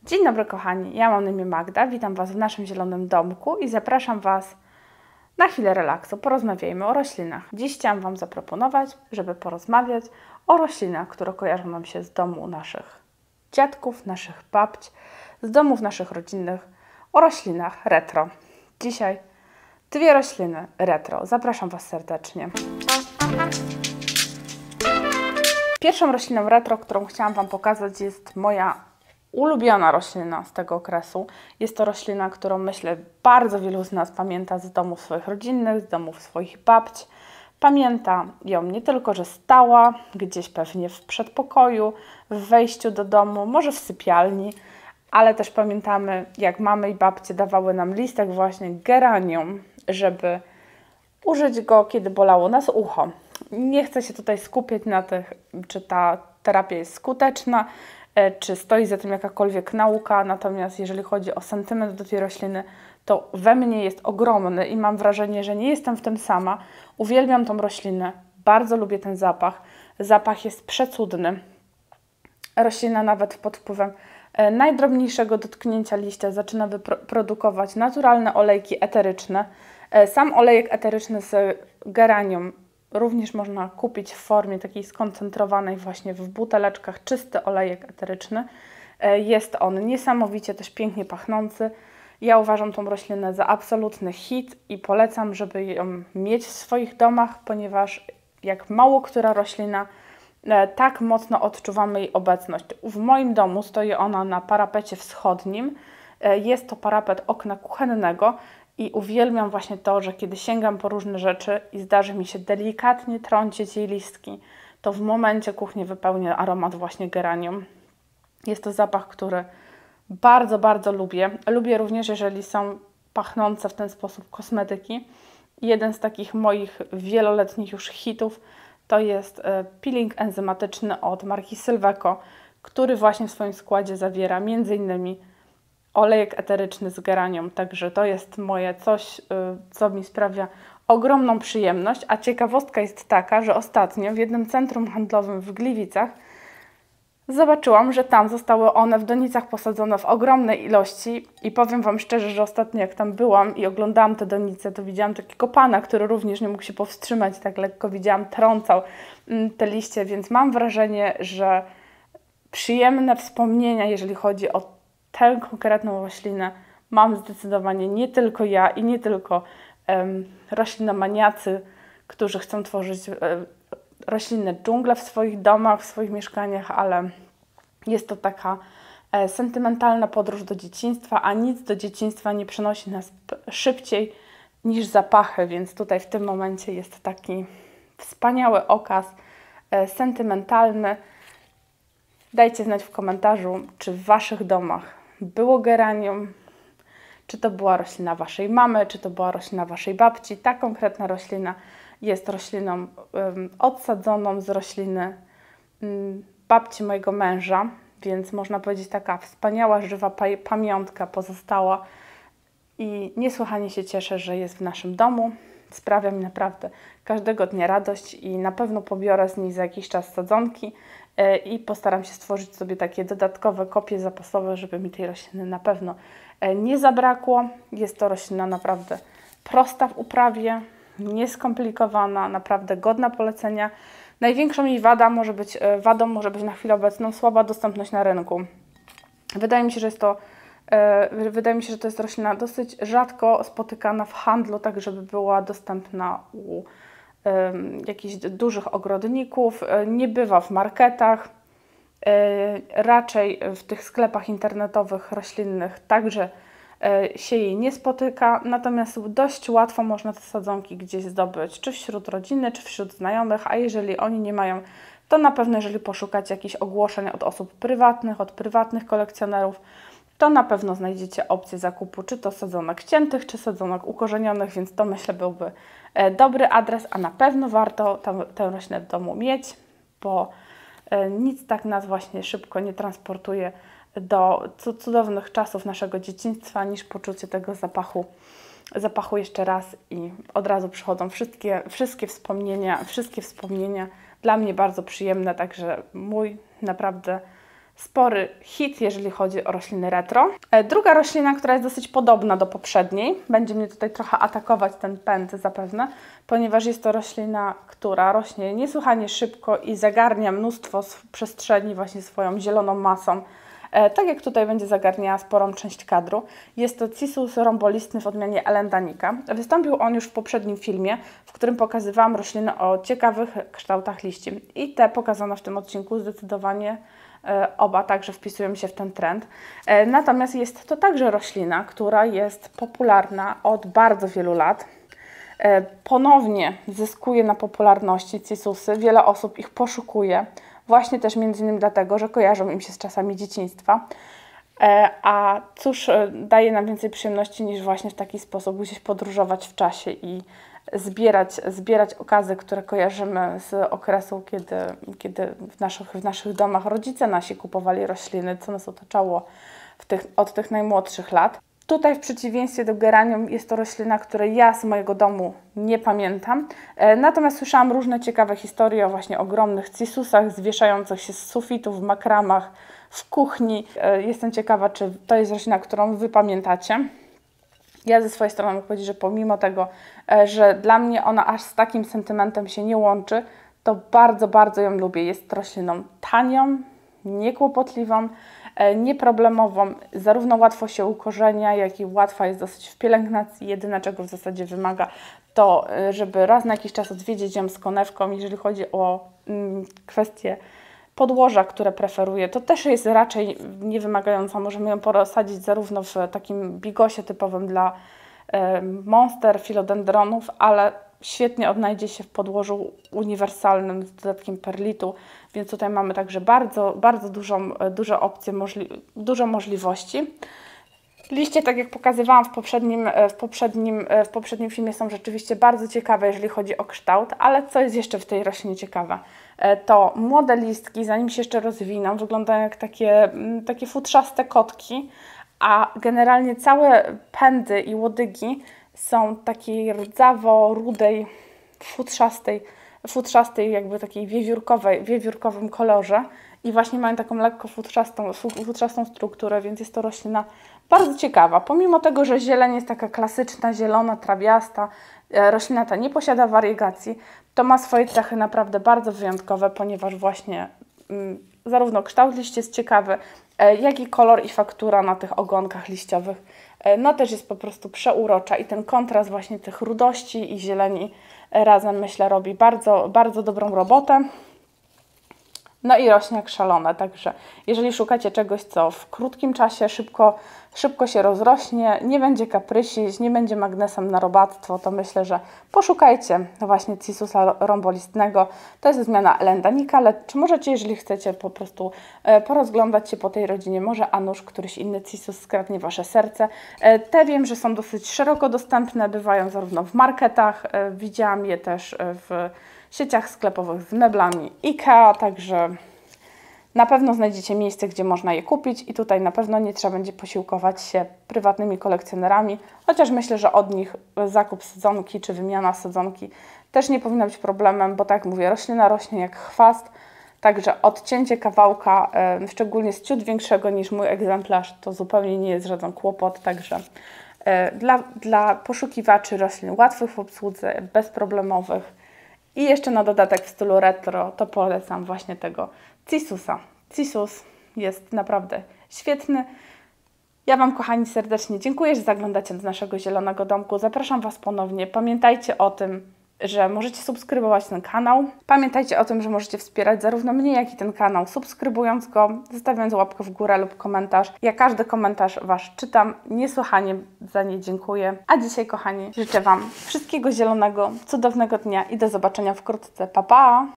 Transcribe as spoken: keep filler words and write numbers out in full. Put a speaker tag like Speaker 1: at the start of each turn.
Speaker 1: Dzień dobry kochani, ja mam na imię Magda, witam Was w naszym zielonym domku i zapraszam Was na chwilę relaksu. Porozmawiajmy o roślinach. Dziś chciałam Wam zaproponować, żeby porozmawiać o roślinach, które kojarzą nam się z domu naszych dziadków, naszych babć, z domów naszych rodzinnych, o roślinach retro. Dzisiaj dwie rośliny retro. Zapraszam Was serdecznie. Pierwszą rośliną retro, którą chciałam Wam pokazać, jest moja ulubiona roślina z tego okresu. Jest to roślina, którą myślę bardzo wielu z nas pamięta z domów swoich rodzinnych, z domów swoich babć. Pamięta ją nie tylko, że stała gdzieś pewnie w przedpokoju, w wejściu do domu, może w sypialni, ale też pamiętamy, jak mamy i babcie dawały nam listek właśnie geranium, żeby użyć go, kiedy bolało nas ucho. Nie chcę się tutaj skupiać na tych, czy ta terapia jest skuteczna, czy stoi za tym jakakolwiek nauka, natomiast jeżeli chodzi o sentyment do tej rośliny, to we mnie jest ogromny i mam wrażenie, że nie jestem w tym sama. Uwielbiam tą roślinę, bardzo lubię ten zapach. Zapach jest przecudny. Roślina nawet pod wpływem najdrobniejszego dotknięcia liścia zaczyna wyprodukować naturalne olejki eteryczne. Sam olejek eteryczny z geranium również można kupić w formie takiej skoncentrowanej właśnie w buteleczkach, czysty olejek eteryczny. Jest on niesamowicie też pięknie pachnący. Ja uważam tą roślinę za absolutny hit i polecam, żeby ją mieć w swoich domach, ponieważ jak mało która roślina, tak mocno odczuwamy jej obecność. W moim domu stoi ona na parapecie wschodnim. Jest to parapet okna kuchennego. I uwielbiam właśnie to, że kiedy sięgam po różne rzeczy i zdarzy mi się delikatnie trącić jej listki, to w momencie kuchni wypełnia aromat właśnie geranium. Jest to zapach, który bardzo, bardzo lubię. Lubię również, jeżeli są pachnące w ten sposób kosmetyki. Jeden z takich moich wieloletnich już hitów to jest peeling enzymatyczny od marki Sylveco, który właśnie w swoim składzie zawiera między innymi olejek eteryczny z geranium, także to jest moje coś, co mi sprawia ogromną przyjemność, a ciekawostka jest taka, że ostatnio w jednym centrum handlowym w Gliwicach zobaczyłam, że tam zostały one w donicach posadzone w ogromnej ilości i powiem Wam szczerze, że ostatnio jak tam byłam i oglądałam te donice, to widziałam takiego pana, który również nie mógł się powstrzymać, tak lekko widziałam, trącał te liście, więc mam wrażenie, że przyjemne wspomnienia, jeżeli chodzi o tę konkretną roślinę, mam zdecydowanie nie tylko ja i nie tylko um, roślinomaniacy, którzy chcą tworzyć um, roślinne dżungle w swoich domach, w swoich mieszkaniach, ale jest to taka e, sentymentalna podróż do dzieciństwa, a nic do dzieciństwa nie przenosi nas szybciej niż zapachy, więc tutaj w tym momencie jest taki wspaniały okaz e, sentymentalny. Dajcie znać w komentarzu, czy w Waszych domach było geranium, czy to była roślina Waszej mamy, czy to była roślina Waszej babci. Ta konkretna roślina jest rośliną um, odsadzoną z rośliny um, babci mojego męża, więc można powiedzieć taka wspaniała, żywa pamiątka pozostała i niesłychanie się cieszę, że jest w naszym domu. Sprawia mi naprawdę każdego dnia radość i na pewno pobiorę z niej za jakiś czas sadzonki i postaram się stworzyć sobie takie dodatkowe kopie zapasowe, żeby mi tej rośliny na pewno nie zabrakło. Jest to roślina naprawdę prosta w uprawie, nieskomplikowana, naprawdę godna polecenia. Największą jej wadą może być, wadą może być na chwilę obecną słaba dostępność na rynku. Wydaje mi się, że jest to Wydaje mi się, że to jest roślina dosyć rzadko spotykana w handlu, tak żeby była dostępna u jakichś dużych ogrodników. Nie bywa w marketach, raczej w tych sklepach internetowych roślinnych także się jej nie spotyka, natomiast dość łatwo można te sadzonki gdzieś zdobyć, czy wśród rodziny, czy wśród znajomych, a jeżeli oni nie mają, to na pewno jeżeli poszukacie jakichś ogłoszeń od osób prywatnych, od prywatnych kolekcjonerów, to na pewno znajdziecie opcję zakupu, czy to sadzonek ciętych, czy sadzonek ukorzenionych, więc to myślę byłby dobry adres, a na pewno warto tę, tę roślinę w domu mieć, bo nic tak nas właśnie szybko nie transportuje do cudownych czasów naszego dzieciństwa, niż poczucie tego zapachu, zapachu jeszcze raz i od razu przychodzą wszystkie, wszystkie wspomnienia, wszystkie wspomnienia dla mnie bardzo przyjemne, także mój naprawdę spory hit, jeżeli chodzi o rośliny retro. Druga roślina, która jest dosyć podobna do poprzedniej, będzie mnie tutaj trochę atakować ten pęd zapewne, ponieważ jest to roślina, która rośnie niesłychanie szybko i zagarnia mnóstwo przestrzeni właśnie swoją zieloną masą. Tak jak tutaj będzie zagarniała sporą część kadru. Jest to Cissus rhombolistny w odmianie Elendanica. Wystąpił on już w poprzednim filmie, w którym pokazywałam rośliny o ciekawych kształtach liści. I te pokazane w tym odcinku zdecydowanie oba także wpisują się w ten trend. Natomiast jest to także roślina, która jest popularna od bardzo wielu lat. Ponownie zyskuje na popularności Cissusy. Wiele osób ich poszukuje. Właśnie też między innymi dlatego, że kojarzą im się z czasami dzieciństwa. A cóż daje nam więcej przyjemności niż właśnie w taki sposób gdzieś podróżować w czasie i zbierać, zbierać okazy, które kojarzymy z okresu, kiedy, kiedy w, naszych, w naszych domach rodzice nasi kupowali rośliny, co nas otaczało w tych, od tych najmłodszych lat. Tutaj w przeciwieństwie do geranium jest to roślina, której ja z mojego domu nie pamiętam. Natomiast słyszałam różne ciekawe historie o właśnie ogromnych cissusach zwieszających się z sufitów, w makramach, w kuchni. Jestem ciekawa, czy to jest roślina, którą Wy pamiętacie. Ja ze swojej strony mogę powiedzieć, że pomimo tego, że dla mnie ona aż z takim sentymentem się nie łączy, to bardzo, bardzo ją lubię. Jest rośliną tanią, niekłopotliwą, nieproblemową, zarówno łatwo się ukorzenia, jak i łatwa jest dosyć w pielęgnacji. Jedyne, czego w zasadzie wymaga, to żeby raz na jakiś czas odwiedzić ją z konewką. Jeżeli chodzi o mm, kwestie podłoża, które preferuję, to też jest raczej niewymagająca. Możemy ją posadzić zarówno w takim bigosie typowym dla e, monster, filodendronów, ale świetnie odnajdzie się w podłożu uniwersalnym z dodatkiem perlitu, więc tutaj mamy także bardzo, bardzo dużą, duże opcje, możli dużo możliwości. Liście, tak jak pokazywałam w poprzednim, w, poprzednim, w poprzednim filmie, są rzeczywiście bardzo ciekawe, jeżeli chodzi o kształt, ale co jest jeszcze w tej roślinie ciekawe? To młode listki, zanim się jeszcze rozwiną, wyglądają jak takie, takie futrzaste kotki, a generalnie całe pędy i łodygi są takiej rdzawo-rudej, futrzastej, futrzastej jakby takiej wiewiórkowej, wiewiórkowym kolorze i właśnie mają taką lekko futrzastą, futrzastą strukturę, więc jest to roślina bardzo ciekawa. Pomimo tego, że zieleń jest taka klasyczna, zielona, trawiasta, roślina ta nie posiada wariegacji, to ma swoje cechy naprawdę bardzo wyjątkowe, ponieważ właśnie mm, zarówno kształt liści jest ciekawy, jak i kolor i faktura na tych ogonkach liściowych no też jest po prostu przeurocza i ten kontrast właśnie tych rudości i zieleni razem, myślę, robi bardzo, bardzo dobrą robotę. No i rośnie jak szalone, także jeżeli szukacie czegoś, co w krótkim czasie szybko, szybko się rozrośnie, nie będzie kaprysić, nie będzie magnesem na robactwo, to myślę, że poszukajcie właśnie Cissusa rhombolistnego. To jest zmiana Elendanica, ale czy możecie, jeżeli chcecie po prostu e, porozglądać się po tej rodzinie, może a nuż któryś inny Cissus skradnie Wasze serce. E, te wiem, że są dosyć szeroko dostępne, bywają zarówno w marketach, e, widziałam je też w sieciach sklepowych z meblami IKEA, także na pewno znajdziecie miejsce, gdzie można je kupić i tutaj na pewno nie trzeba będzie posiłkować się prywatnymi kolekcjonerami, chociaż myślę, że od nich zakup sadzonki czy wymiana sadzonki też nie powinno być problemem, bo tak jak mówię, roślina rośnie jak chwast, także odcięcie kawałka, e, szczególnie z ciut większego niż mój egzemplarz, to zupełnie nie jest żaden kłopot, także e, dla, dla poszukiwaczy roślin łatwych w obsłudze, bezproblemowych, i jeszcze na dodatek w stylu retro, to polecam właśnie tego Cissusa. Cissus jest naprawdę świetny. Ja Wam, kochani, serdecznie dziękuję, że zaglądacie do naszego zielonego domku. Zapraszam Was ponownie. Pamiętajcie o tym, że możecie subskrybować ten kanał. Pamiętajcie o tym, że możecie wspierać zarówno mnie, jak i ten kanał, subskrybując go, zostawiając łapkę w górę lub komentarz. Ja każdy komentarz Wasz czytam, niesłychanie za nie dziękuję. A dzisiaj, kochani, życzę Wam wszystkiego zielonego, cudownego dnia i do zobaczenia wkrótce. Pa, pa!